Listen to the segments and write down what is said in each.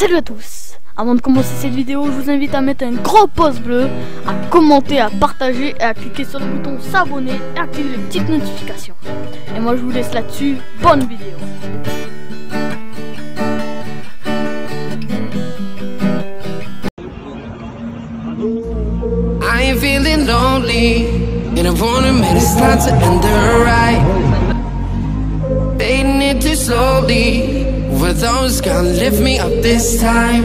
Salut à tous. Avant de commencer cette vidéo, je vous invite à mettre un gros pouce bleu, à commenter, à partager et à cliquer sur le bouton s'abonner et activer les petites notifications. Et moi je vous laisse là-dessus, bonne vidéo. I ain't feeling lonely, and I wanna admit it's time to end the ride. Fading it too slowly, were those gonna lift me up this time?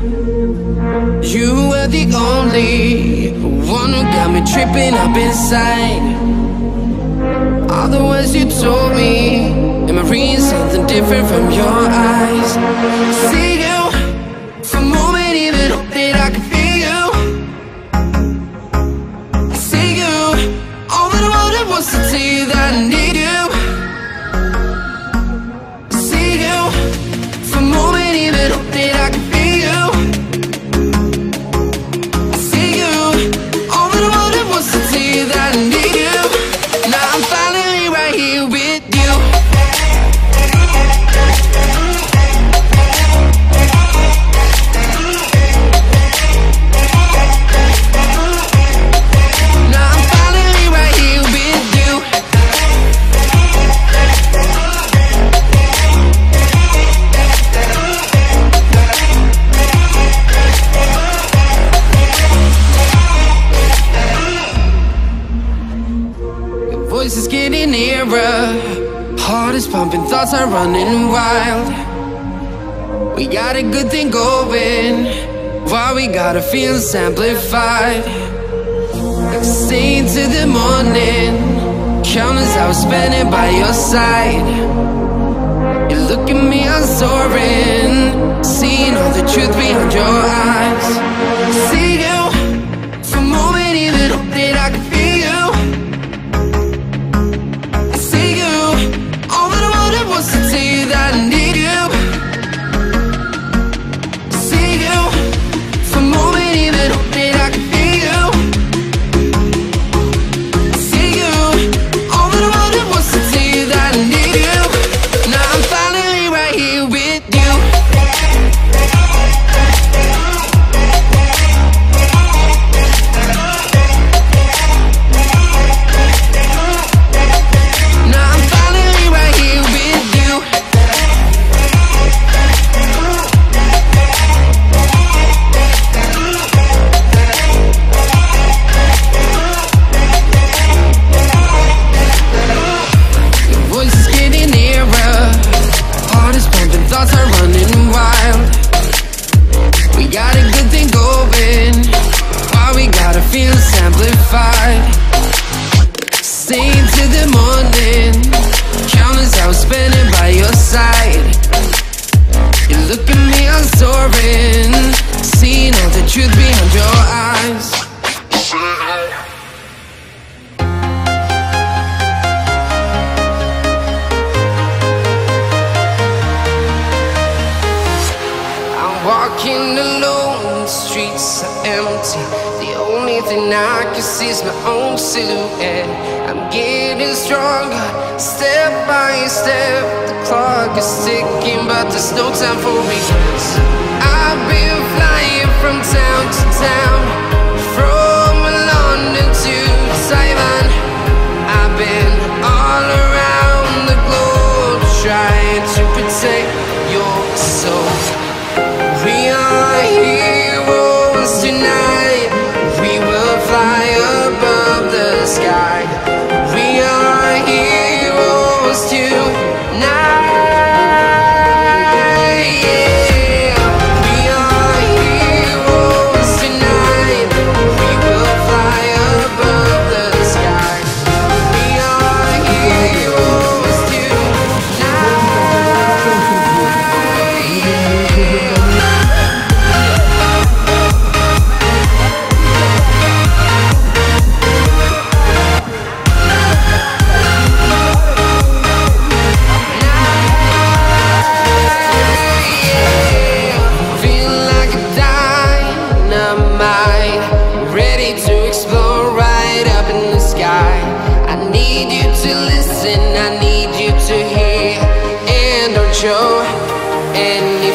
You were the only one who got me tripping up inside. All the words you told me, am I reading something different from your eyes? See you, for a moment even hope that I could feel you. See you, all that I wanted was to tell you that I need you. See you, for a moment even hope that I could feel you. See you, all that I wanted was to tell you that I need you. Now I'm finally right here with you. Now I'm finally right here with you. Your voice is getting nearer, heart is pumping, thoughts are running wild. We got a good thing going, while we gotta feel amplified. Stay into the morning, countless hours spending by your side. You look at me, I'm soaring, seeing all the truth behind your eyes. See you, for a moment even hope that I could feel you. See you, all that I wanted was to tell you that I need you. See you, for a moment even hope that I could feel you. See you, all that I wanted was to tell you that I need you. Now I'm finally right here with you. Now I'm finally right here with you. Your voice is getting nearer, heart is pumping, thoughts are running wild. We got a good thing going, while we gotta feel amplified. Stay into the morning, countless hours spending by your side. You look at me, I'm soaring, seeing all the truth behind your eyes. I'm walking alone, the streets are empty. The only thing I can see is my own silhouette. I'm getting stronger, step by step. The clock is ticking, but there's no time for regrets. I've been flying from town to town, from London to Taiwan. I've been all around the globe, trying to protect your soul. We are heroes tonight. We will fly above the sky. We are heroes tonight. Yeah. We are heroes tonight. We will fly above the sky. We are heroes tonight. Yeah. Feel like a dynamite, ready to explode right up in the sky. I need you to listen, I need you to hear, and don't show any